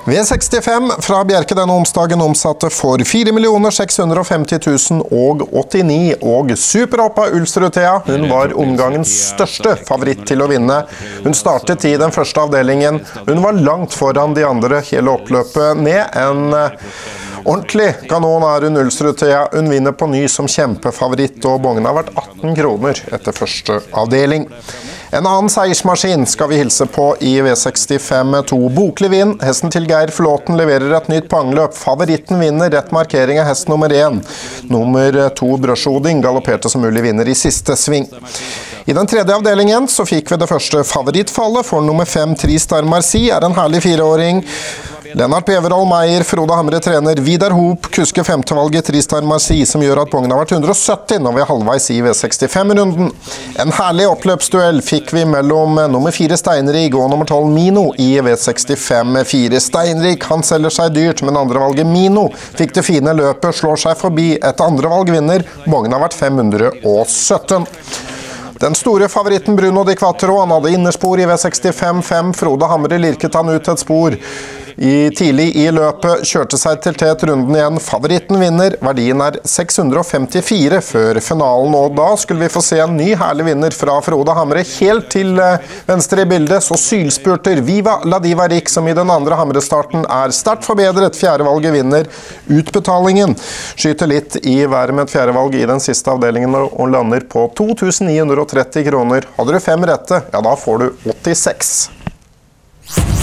V65 fra Bjerke denne onsdagen omsatte for 4 650 089, og Superhoppa Ulsrud Thea, hun var omgangens største favoritt til å vinne. Hun startet i den første avdelingen, hun var langt foran de andre hele oppløpet ned. En ordentlig kanon er hun Ulsrud Thea, hun vinner på ny som kjempefavoritt, og bongen har vært 18 kroner etter første avdeling. En annen seiersmaskin skal vi hilse på i V65-2. Boklig vinn, hesten til Geir Flåten leverer et nytt pangløp. Favoritten vinner, rett markering av hest nummer 1. Nummer 2 Brøsjoding galopperte som mulig vinner i siste sving. I den tredje avdelingen så fikk vi det første favorittfallet, for nummer 5 Tristar Marci er en herlig 4-åring. Lennart Beverhold Meier, Frode Hamre trener, Vidar Hoop kusker femtevalget Tristar Marci, som gjør at bongen har vært 170 når vi er halvveis i V65-runden. En herlig oppløpsduell fikk vi mellom nummer 4 Steinrik og nummer 12 Mino i V65-4. Steinrik, han selger seg dyrt, men andrevalget Mino fikk det fine løpet, slår seg forbi. Et andrevalg vinner, bongen har vært 517. Den store favoritten Bruno Di Quattro, han hadde innerspor i V65-5. Frode Hamre lirket han ut et spor tidlig i løpet, kjørte seg til tet runden igjen. Favoritten vinner, verdien er 654 før finalen, og da skulle vi få se en ny herlig vinner fra Frode Hamre. Helt til venstre i bildet så sylspurter Viva La Diva Rik, som i den andre Hamre-starten er sterkt forbedret. Fjerdevalget vinner. Utbetalingen skyter litt i været med et fjerdevalg i den siste avdelingen og lander på 2930 kroner. Hadde du 5 rette, ja da får du 86.